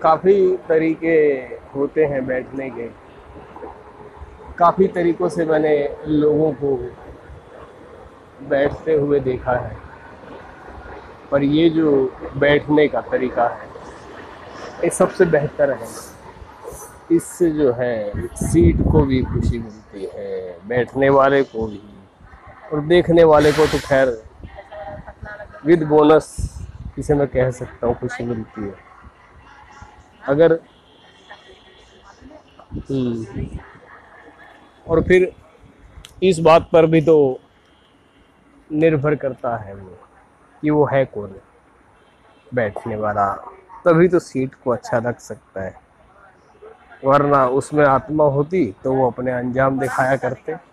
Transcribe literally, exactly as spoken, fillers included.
काफ़ी तरीके होते हैं बैठने के। काफ़ी तरीक़ों से मैंने लोगों को बैठते हुए देखा है, पर ये जो बैठने का तरीक़ा है ये सबसे बेहतर है। इससे जो है सीट को भी खुशी मिलती है, बैठने वाले को भी, और देखने वाले को तो खैर विद बोनस इसे मैं कह सकता हूँ खुशी मिलती है। अगर हम्म, और फिर इस बात पर भी तो निर्भर करता है वो कि वो है कौन बैठने वाला, तभी तो सीट को अच्छा रख सकता है, वरना उसमें आत्मा होती तो वो अपने अंजाम दिखाया करते।